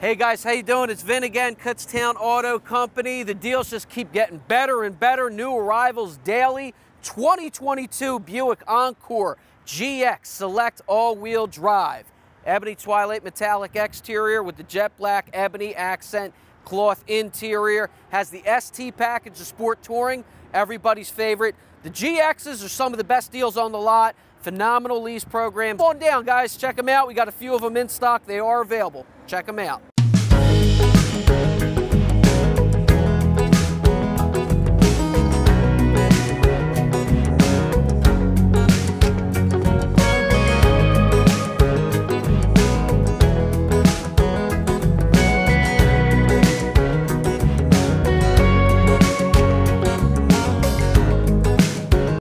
Hey guys, how you doing? It's Vin again, Kutztown Auto Company. The deals just keep getting better and better. New arrivals daily. 2022 Buick Encore GX Select all-wheel drive. Ebony Twilight metallic exterior with the jet black ebony accent cloth interior. Has the ST package of sport touring, everybody's favorite. The GXs are some of the best deals on the lot. Phenomenal lease program. Come on down, guys. Check them out. We got a few of them in stock. They are available. Check them out.